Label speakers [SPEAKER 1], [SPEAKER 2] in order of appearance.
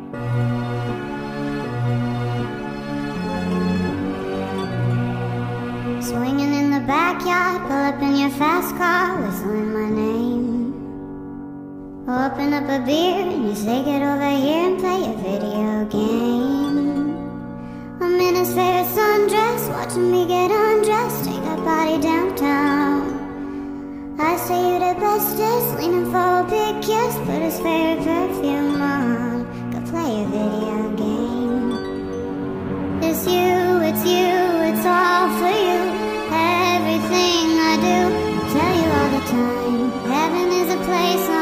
[SPEAKER 1] Swinging in the backyard, pull up in your fast car, whistling my name. Open up a beer and you say get over here and play a video game. I'm in his favorite sundress, watching me get undressed, take that body downtown. I say you the bestest, leaning for a big kiss, put his favorite perfume on, go play a video game. It's you, it's all for you. Everything I do, I tell you all the time. Heaven is a place